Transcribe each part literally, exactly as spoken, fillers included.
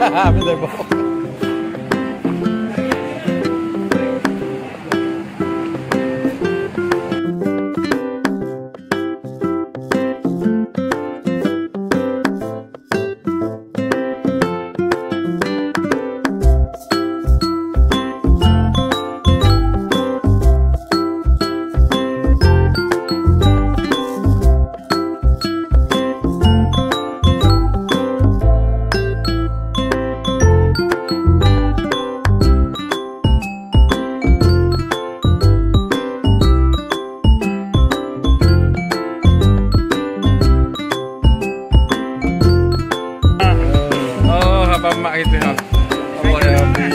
Mình thấy bộ. Mak kita ha. Allah ya Rabbi.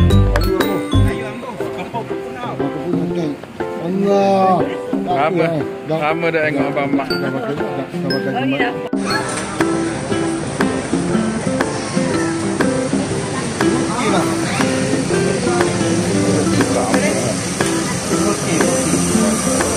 Allah. Lama. Lama dah tengok abang mak. Dah makan. Dah makan jemaah. Okey lah.